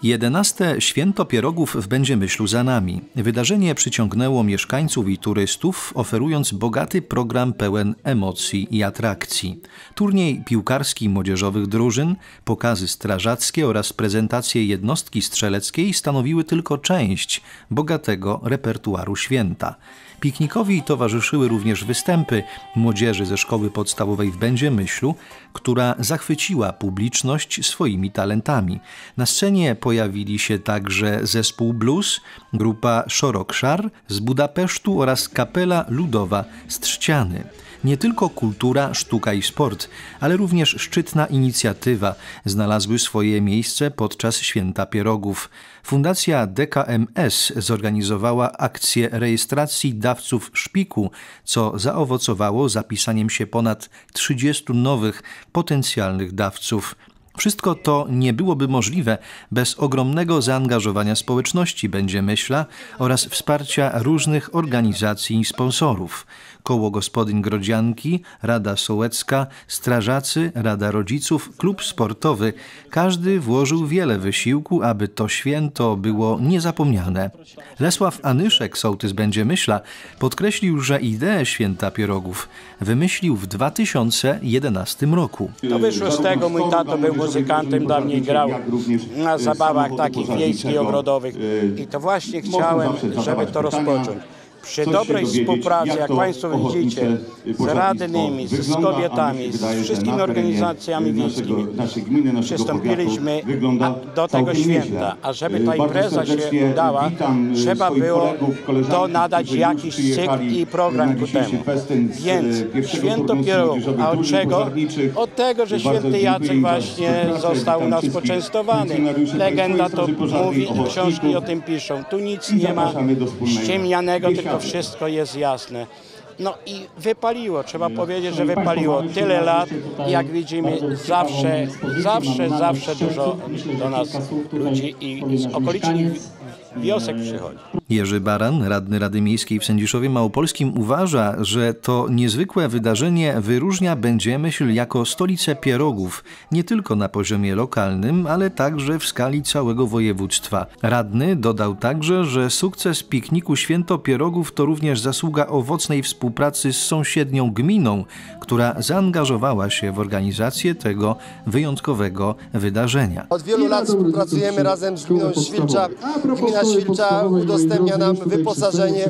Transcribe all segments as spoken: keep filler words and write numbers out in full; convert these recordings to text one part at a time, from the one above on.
jedenaste Święto Pierogów w Będziemyślu za nami. Wydarzenie przyciągnęło mieszkańców i turystów, oferując bogaty program pełen emocji i atrakcji. Turniej piłkarski młodzieżowych drużyn, pokazy strażackie oraz prezentacje jednostki strzeleckiej stanowiły tylko część bogatego repertuaru święta. Piknikowi towarzyszyły również występy młodzieży ze szkoły podstawowej w Będziemyślu, która zachwyciła publiczność swoimi talentami. Na scenie pojawili się także zespół blues, grupa Szorok-Szar z Budapesztu oraz kapela ludowa z Trzciany. Nie tylko kultura, sztuka i sport, ale również szczytna inicjatywa znalazły swoje miejsce podczas Święta Pierogów. Fundacja D K M S zorganizowała akcję rejestracji dawców szpiku, co zaowocowało zapisaniem się ponad trzydziestu nowych potencjalnych dawców. Wszystko to nie byłoby możliwe bez ogromnego zaangażowania społeczności Będziemyśla oraz wsparcia różnych organizacji i sponsorów. Koło Gospodyń Grodzianki, Rada Sołecka, Strażacy, Rada Rodziców, Klub Sportowy. Każdy włożył wiele wysiłku, aby to święto było niezapomniane. Lesław Anyszek, sołtys Będziemyśla, podkreślił, że ideę Święta Pierogów wymyślił w dwa tysiące jedenastym roku. To wyszło z tego, mój tato był muzykantem, dawniej grał na zabawach takich wiejskich, ogrodowych i to właśnie chciałem, żeby to rozpocząć. Przy dobrej współpracy, jak Państwo widzicie, z radnymi, z kobietami, z wszystkimi organizacjami wiejskimi, przystąpiliśmy do tego święta. A żeby ta impreza się udała, trzeba było to nadać jakiś cykl i program ku temu. Więc Święto Pierogów, a od czego? Od tego, że święty Jacek właśnie został u nas poczęstowany. Legenda to mówi i książki o tym piszą. Tu nic nie ma ściemnianego, tylko wszystko jest jasne. No i wypaliło, trzeba powiedzieć, że wypaliło tyle lat, jak widzimy, zawsze, zawsze, zawsze dużo do nas ludzi i z okolicznych wiosek przychodzi. Jerzy Baran, radny Rady Miejskiej w Sędziszowie Małopolskim, uważa, że to niezwykłe wydarzenie wyróżnia Będziemyśl jako stolicę pierogów, nie tylko na poziomie lokalnym, ale także w skali całego województwa. Radny dodał także, że sukces pikniku Święto Pierogów to również zasługa owocnej współpracy z sąsiednią gminą, która zaangażowała się w organizację tego wyjątkowego wydarzenia. Od wielu lat współpracujemy razem z gminą Świlcza. Gmina Świlcza udostępnia nam wyposażenie.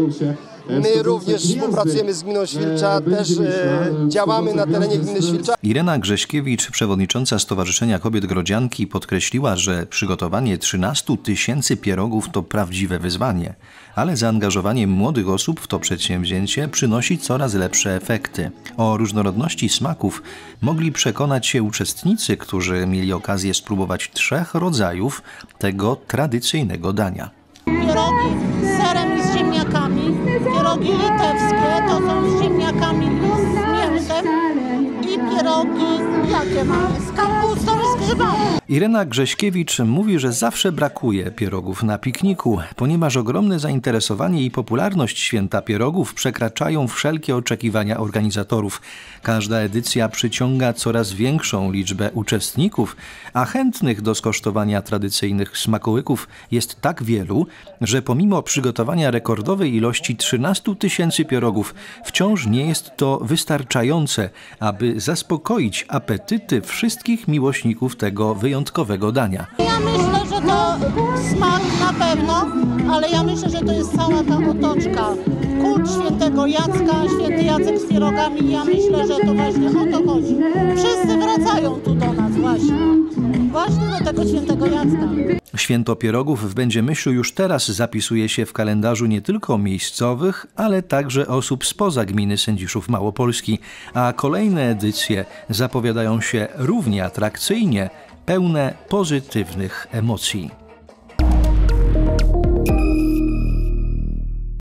My również współpracujemy z gminą Świlcza, też e, działamy na terenie gminy Świlcza. Irena Grześkiewicz, przewodnicząca Stowarzyszenia Kobiet Grodzianki, podkreśliła, że przygotowanie trzynastu tysięcy pierogów to prawdziwe wyzwanie, ale zaangażowanie młodych osób w to przedsięwzięcie przynosi coraz lepsze efekty. O różnorodności smaków mogli przekonać się uczestnicy, którzy mieli okazję spróbować trzech rodzajów tego tradycyjnego dania. Pierogi z serem i z ziemniakami, pierogi litewskie, to są z ziemniakami i z mięsem i pierogi, jakie mamy, z kapustą i z grzybami. Irena Grześkiewicz mówi, że zawsze brakuje pierogów na pikniku, ponieważ ogromne zainteresowanie i popularność Święta Pierogów przekraczają wszelkie oczekiwania organizatorów. Każda edycja przyciąga coraz większą liczbę uczestników, a chętnych do skosztowania tradycyjnych smakołyków jest tak wielu, że pomimo przygotowania rekordowej ilości trzynastu tysięcy pierogów wciąż nie jest to wystarczające, aby zaspokoić apetyty wszystkich miłośników tego wyjątkowego dania. Ja myślę, że to smak na pewno, ale ja myślę, że to jest cała ta otoczka. Kult świętego Jacka, święty Jacek z pierogami, ja myślę, że to właśnie o to chodzi. Wszyscy wracają tu do nas właśnie, właśnie do tego świętego Jacka. Święto Pierogów w Będziemyślu już teraz zapisuje się w kalendarzu nie tylko miejscowych, ale także osób spoza gminy Sędziszów Małopolski, a kolejne edycje zapowiadają się równie atrakcyjnie, pełne pozytywnych emocji.